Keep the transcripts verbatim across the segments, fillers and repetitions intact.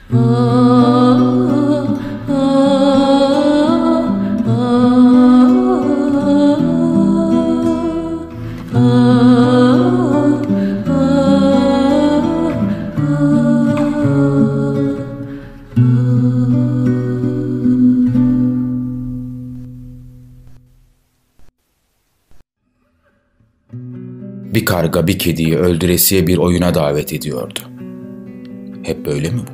Bir karga bir kediyi öldüresiye bir oyuna davet ediyordu. Hep böyle mi bu?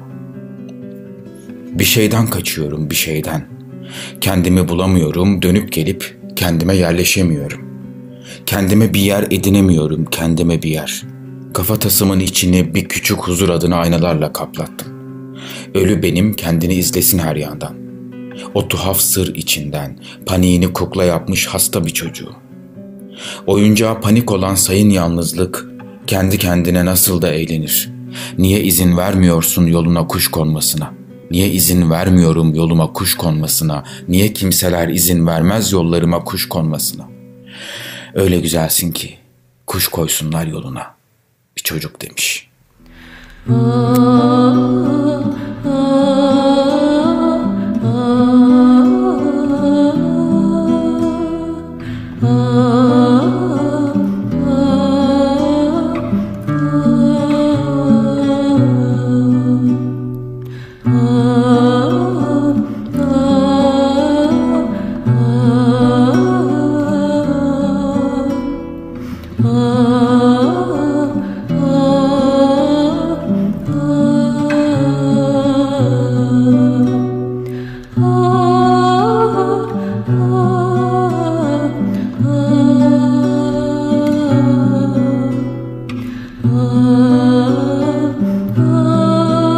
Bir şeyden kaçıyorum, bir şeyden. Kendimi bulamıyorum, dönüp gelip kendime yerleşemiyorum. Kendime bir yer edinemiyorum, kendime bir yer. Kafatasımın içini bir küçük huzur adına aynalarla kaplattım. Ölü benim, kendini izlesin her yandan. O tuhaf sır içinden, paniğini kukla yapmış hasta bir çocuğu. Oyuncağa panik olan sayın yalnızlık, kendi kendine nasıl da eğlenir. Niye izin vermiyorsun yoluna kuş konmasına? Niye izin vermiyorum yoluma kuş konmasına? Niye kimseler izin vermez yollarıma kuş konmasına? Öyle güzelsin ki kuş koysunlar yoluna. Bir çocuk demiş.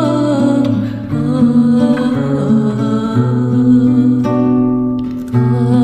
Oh